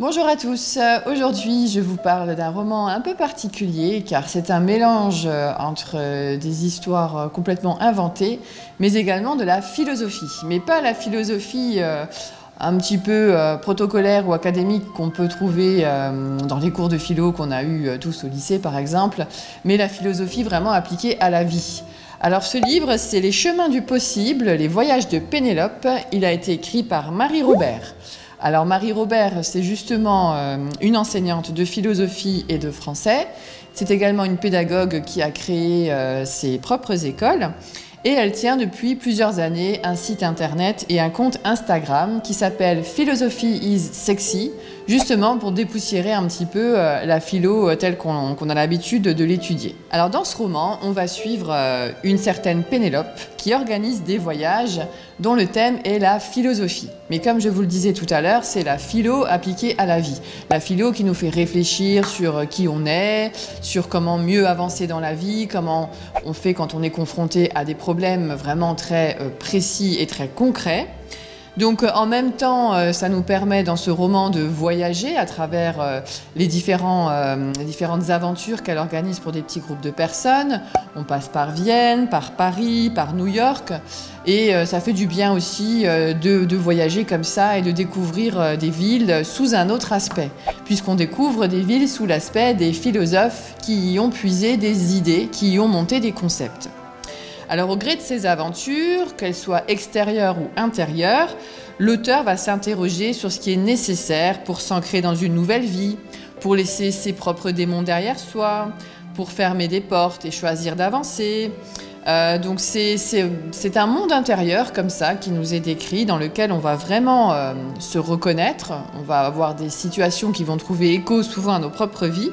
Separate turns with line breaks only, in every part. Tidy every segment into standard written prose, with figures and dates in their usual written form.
Bonjour à tous, aujourd'hui je vous parle d'un roman un peu particulier car c'est un mélange entre des histoires complètement inventées mais également de la philosophie. Mais pas la philosophie un petit peu protocolaire ou académique qu'on peut trouver dans les cours de philo qu'on a eu tous au lycée par exemple, mais la philosophie vraiment appliquée à la vie. Alors ce livre, c'est Les chemins du possible, les voyages de Pénélope. Il a été écrit par Marie Robert. Alors Marie Robert, c'est justement une enseignante de philosophie et de français. C'est également une pédagogue qui a créé ses propres écoles. Et elle tient depuis plusieurs années un site internet et un compte Instagram qui s'appelle Philosophy is Sexy, justement pour dépoussiérer un petit peu la philo telle qu'on a l'habitude de l'étudier. Alors dans ce roman, on va suivre une certaine Pénélope qui organise des voyages dont le thème est la philosophie. Mais comme je vous le disais tout à l'heure, c'est la philo appliquée à la vie. La philo qui nous fait réfléchir sur qui on est, sur comment mieux avancer dans la vie, comment on fait quand on est confronté à des problèmes vraiment très précis et très concrets. Donc en même temps, ça nous permet dans ce roman de voyager à travers les différentes aventures qu'elle organise pour des petits groupes de personnes. On passe par Vienne, par Paris, par New York. Et ça fait du bien aussi de voyager comme ça et de découvrir des villes sous un autre aspect. Puisqu'on découvre des villes sous l'aspect des philosophes qui y ont puisé des idées, qui y ont monté des concepts. Alors au gré de ces aventures, qu'elles soient extérieures ou intérieures, l'auteur va s'interroger sur ce qui est nécessaire pour s'ancrer dans une nouvelle vie, pour laisser ses propres démons derrière soi, pour fermer des portes et choisir d'avancer. Donc c'est un monde intérieur comme ça qui nous est décrit, dans lequel on va vraiment se reconnaître, on va avoir des situations qui vont trouver écho souvent à nos propres vies.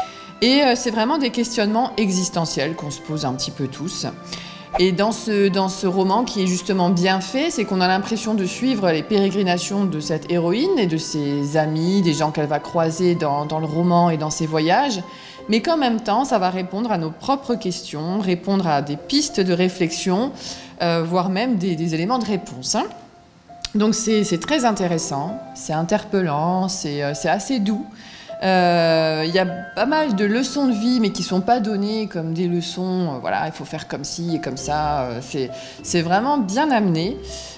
Et c'est vraiment des questionnements existentiels qu'on se pose un petit peu tous. Et dans ce roman qui est justement bien fait, c'est qu'on a l'impression de suivre les pérégrinations de cette héroïne et de ses amis, des gens qu'elle va croiser dans le roman et dans ses voyages, mais qu'en même temps, ça va répondre à nos propres questions, répondre à des pistes de réflexion, voire même des éléments de réponse. Hein. Donc c'est très intéressant, c'est interpellant, c'est assez doux. Il y a pas mal de leçons de vie, mais qui ne sont pas données comme des leçons, voilà, il faut faire comme ci et comme ça. C'est vraiment bien amené.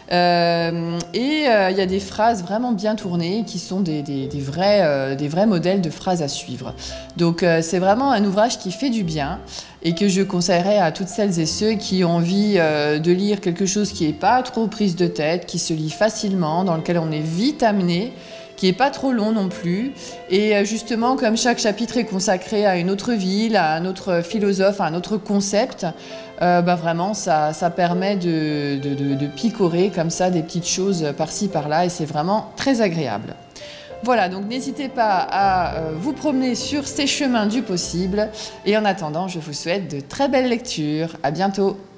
Il y a des phrases vraiment bien tournées qui sont des vrais modèles de phrases à suivre. Donc c'est vraiment un ouvrage qui fait du bien et que je conseillerais à toutes celles et ceux qui ont envie de lire quelque chose qui n'est pas trop prise de tête, qui se lit facilement, dans lequel on est vite amené, qui n'est pas trop long non plus. Et justement, comme chaque chapitre est consacré à une autre ville, à un autre philosophe, à un autre concept, vraiment, ça permet de picorer comme ça des petites choses par-ci, par-là, et c'est vraiment très agréable. Voilà, donc n'hésitez pas à vous promener sur ces chemins du possible. Et en attendant, je vous souhaite de très belles lectures. À bientôt.